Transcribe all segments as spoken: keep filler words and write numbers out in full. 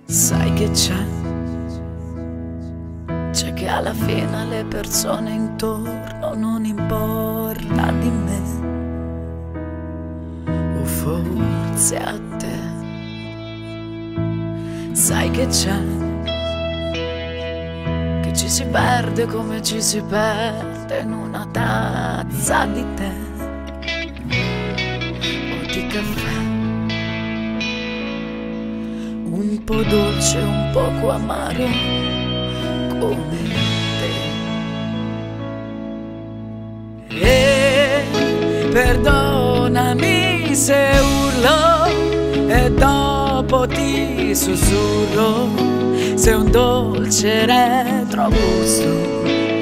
Sai che c'è? C'è che alla fine alle persone intorno non importa di me, o forse a te. Sai che c'è? Che ci si perde come ci si perde in una tazza di tè o di caffè, un po' dolce, un poco amaro come te. E perdonami se urlo e dopo ti sussurro, se un dolce retrogusto.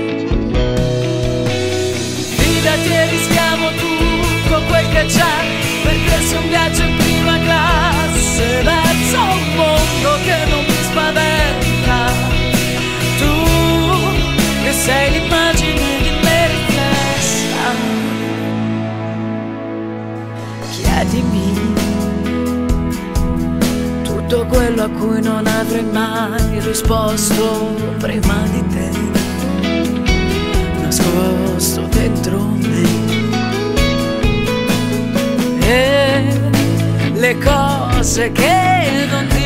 Fidati e rischiamo tutto quel che c'è, perché se un viaggio in prima classe verso un mondo che non mi spaventa, tu che sei l'immagine di me riflessa, chiedimi tutto quello a cui non avrei mai risposto prima di te, nascosto dentro me. E le cose che non ti